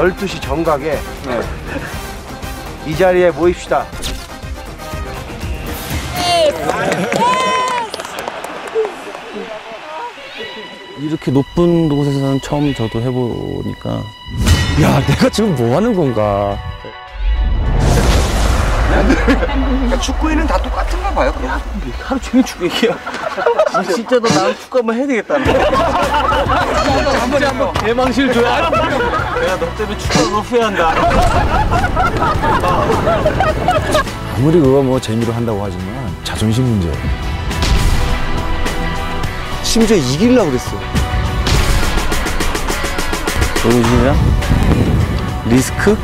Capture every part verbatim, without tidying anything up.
열두 시 정각에 네. 이 자리에 모입시다. 이렇게 높은 곳에서는 처음 저도 해보니까 야, 내가 지금 뭐 하는 건가. 그러니까 축구에는 다 똑같은가 봐요. 그냥. 하루 종일 축구 얘기야. 진짜 너 나랑 축구 한번 해야 되겠다. 한번 한번 대망실 줘야. 내가 너 때문에 축구를 후회한다. 아무리 그거 뭐 재미로 한다고 하지만 자존심 문제예요. 심지어 이기려고 그랬어. 자존심이야? 리스크?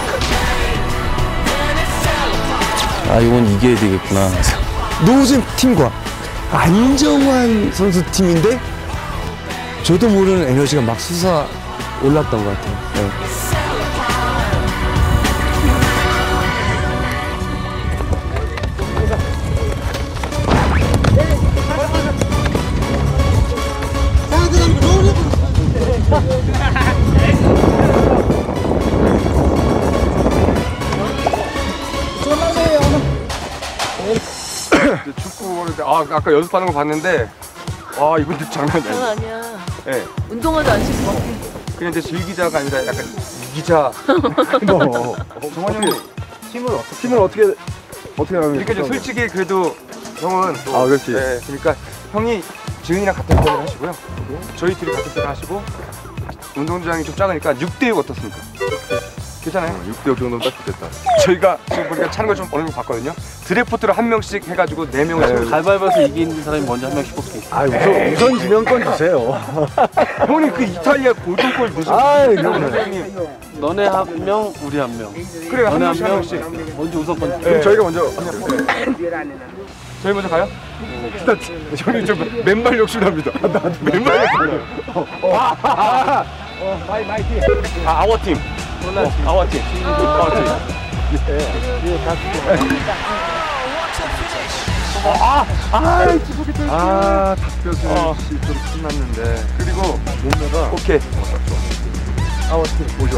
아, 이건 이겨야 되겠구나. 노잼 팀과 안정환 선수 팀인데 저도 모르는 에너지가 막 솟아 올랐던 것 같아요. 네. 축구를 아 아까 연습하는 거 봤는데 와 이분들 장난이 아니야. 장난 아니야. 예. 네. 운동화도 안 신고 막. 그냥 이제 즐기자가 아니라 약간 이기자. 너 정환 형님 팀을 어떻게 팀을 어떻게 어떻게 하면? 그러니까 이제 솔직히 그래도 형은 또 아 그렇지. 네, 그러니까 형이 지은이랑 같은 편을 하시고요. 저희 둘이 같은 편을 하시고 운동장이 좀 작으니까 육 대 육 어떻습니까? 괜찮아요? 육 대 육 정도면 딱 좋겠다. 저희가 지금 보니까 차는 걸 좀 어느 정도 봤거든요. 드래프트로 한 명씩 해가지고 네 명을 지금 가위바위보에서 이기는 사람이 먼저 한 명씩 뽑기. 아, 우선, 우선 지명권 주세요. 형님 그 이탈리아 골든골 무슨 아이, 형님 너네 한 명, 우리 한 명. 그래 한 너네 명씩 한 명, 명씩 먼저 우선권. 그럼 저희가 먼저 저희 먼저 가요? 일단 형님 좀 맨발 욕심납니다. 나도 맨발 욕심나. 아 아워팀 아워팀 아워팀 아, 닭뼈슬 씨 좀 신났는데. 그리고 몸매가 오케이 아워팀 보죠.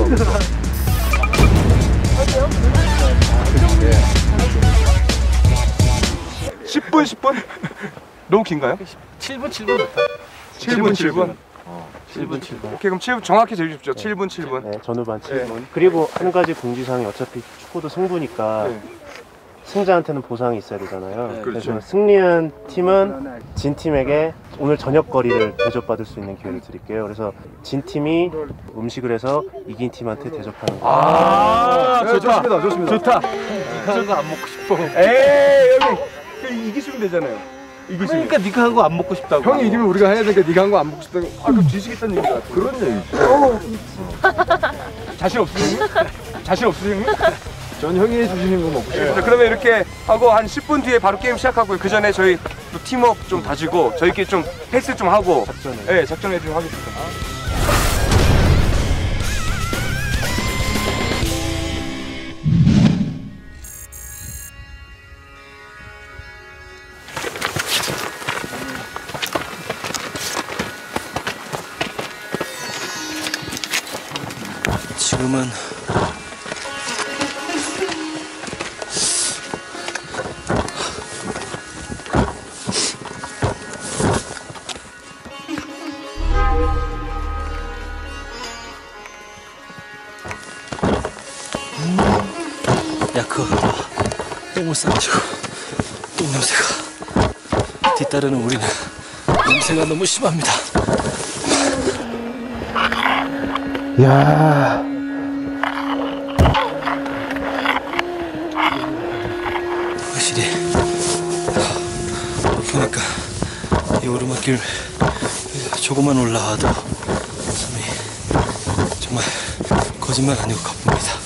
십 분 십 분? 너무 긴가요? 칠 분, 칠 분 좋다. 칠 분 칠 분? 칠 분, 칠 분. 오케이 그럼 칠 분 정확히 재주십시오. 칠 분 칠 분. 네, 전후반 칠 분. 네. 그리고 한 가지 공지사항이 어차피 축구도 승부니까 네. 승자한테는 보상이 있어야 되잖아요. 네, 그래서 그렇죠. 승리한 팀은 진 팀에게 오늘 저녁거리를 대접받을 수 있는 기회를 드릴게요. 그래서 진 팀이 음식을 해서 이긴 팀한테 대접하는 거예요. 아, 네, 좋습니다, 좋습니다. 좋다. 하는 거 안 먹고 싶어. 에이 여기 이기시면 되잖아요. 이기시면. 그러니까 네가 한 거 안 먹고 싶다고. 형이 이기면 우리가 해야 되니까 네가 한 거 안 먹고 싶다고. 아 그럼 뒤지겠다는 얘기다. 그런 얘기죠. 자신 없으세요? 자신 없으세요? 전 형이 해주시는 거 먹고 싶어요. 자, 그러면 이렇게 하고 한 십 분 뒤에 바로 게임 시작하고요. 그 전에 저희 또 팀워크 좀 다지고 저희끼리 좀 헬스 좀 하고 작전을. 네, 작전을 좀 하겠습니다. 지금은 야, 그거 똥을 싸가지고 똥 냄새가 뒤따르는 우리는 냄새가 너무 심합니다. 야. 확실히 그러니까 이 오르막길 조금만 올라와도 숨이 정말 거짓말 아니고 가쁩니다.